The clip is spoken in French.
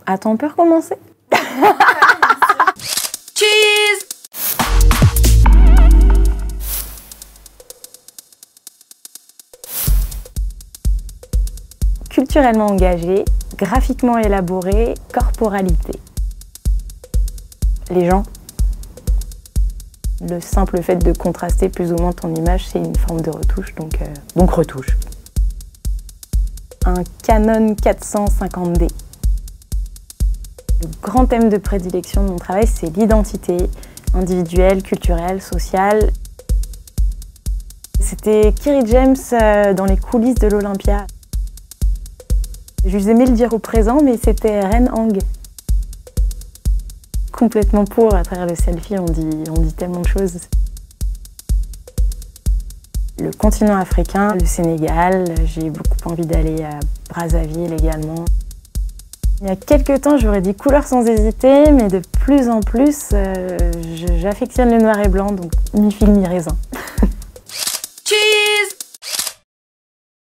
Attends, on peut recommencer? Cheese! Culturellement engagé, graphiquement élaboré, corporalité. Les gens. Le simple fait de contraster plus ou moins ton image, c'est une forme de retouche, donc retouche. Un Canon 450D. Le grand thème de prédilection de mon travail, c'est l'identité individuelle, culturelle, sociale. C'était Kerry James dans les coulisses de l'Olympia. Je vous aimais le dire au présent, mais c'était Ren Hang. Complètement pour, à travers le selfie, on dit tellement de choses. Le continent africain, le Sénégal, j'ai beaucoup envie d'aller à Brazzaville également. Il y a quelques temps, j'aurais dit couleur sans hésiter, mais de plus en plus, j'affectionne le noir et blanc, donc mi-figue, mi-raisin.